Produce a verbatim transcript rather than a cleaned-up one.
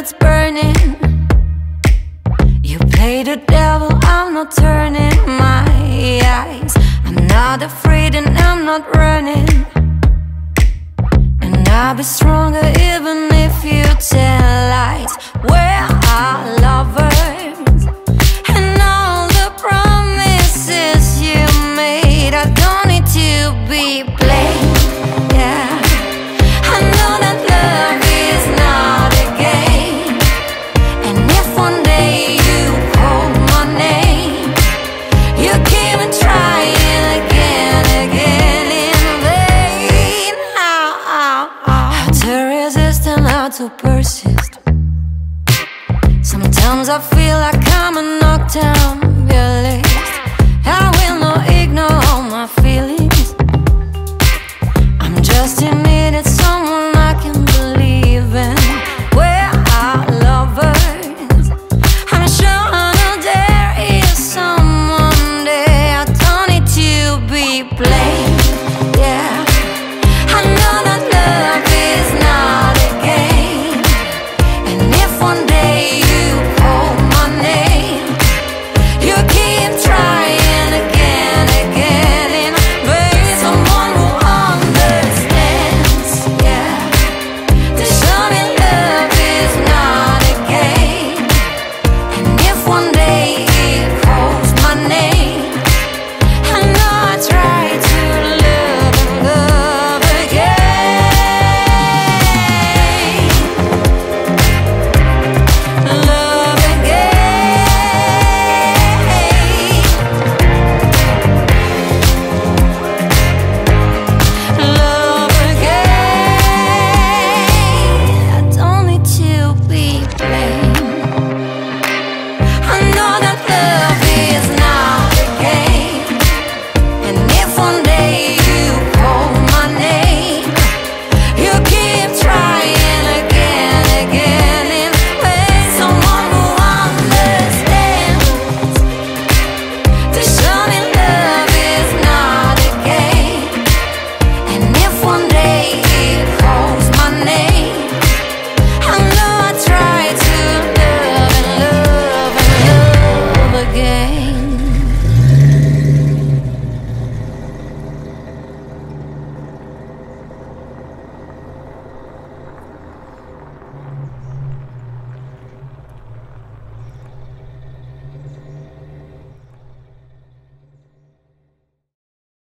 it's burning. You play the devil, I'm not turning my eyes. I'm not afraid and I'm not running. And I'll be stronger even if you tell lies. We're our lovers, and all the promises you made, I don't need to be played. Yeah, I know that love is not a game. And if one day you call my name, you keep on trying again, again in vain. How, how, how, how to resist and how to persist. Sometimes I feel like I'm a knockdown realist. I will not ignore all my feelings.